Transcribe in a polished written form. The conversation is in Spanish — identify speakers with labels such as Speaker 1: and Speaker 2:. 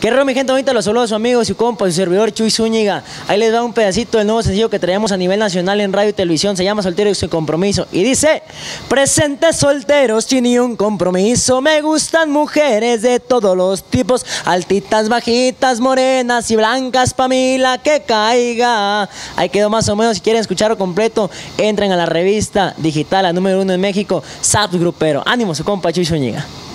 Speaker 1: Qué raro, mi gente bonita, los saludos a su amigo, su compa, su servidor Chuy Zúñiga. Ahí les va un pedacito del nuevo sencillo que traemos a nivel nacional en radio y televisión. Se llama Soltero y sin compromiso. Y dice: presentes solteros sin ni un compromiso. Me gustan mujeres de todos los tipos, altitas, bajitas, morenas y blancas, pa' mí la que caiga. Ahí quedó más o menos. Si quieren escucharlo completo, entren a la revista digital, la número 1 en México, Saps Grupero. Ánimo, su compa Chuy Zúñiga.